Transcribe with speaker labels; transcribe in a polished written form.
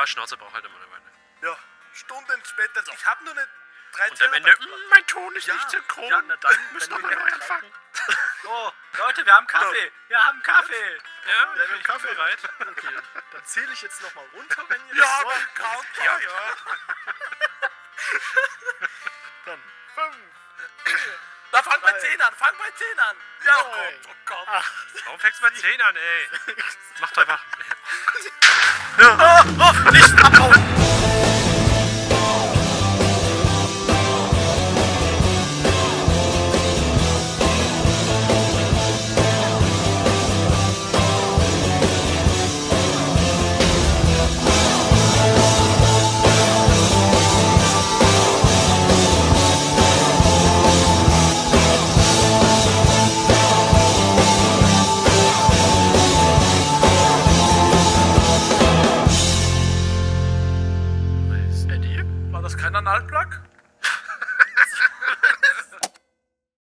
Speaker 1: Ja, Schnauze braucht halt immer eine Weile.
Speaker 2: Ja, Stunden später. So. Ich hab nur eine 13.
Speaker 1: Und am Ende, mein Ton ist nicht synchron.
Speaker 2: Ja, na dann
Speaker 1: müssen wir mal neu anfangen.
Speaker 3: Oh, Leute, wir haben Kaffee. Wir haben Kaffee.
Speaker 1: Ja,
Speaker 2: wir haben Kaffee
Speaker 1: bereit.
Speaker 2: Okay, dann zähle ich jetzt nochmal runter, wenn ihr
Speaker 1: Ja,
Speaker 2: das wollt.
Speaker 1: ja.
Speaker 2: Dann 5.
Speaker 3: Da fang bei 10 an, fang bei 10 an. Ja, oh Gott.
Speaker 1: Warum fängst du bei 10 an, ey? Mach doch einfach.
Speaker 3: Nicht abhauen.
Speaker 1: Eddie?
Speaker 3: War das kein Analplug?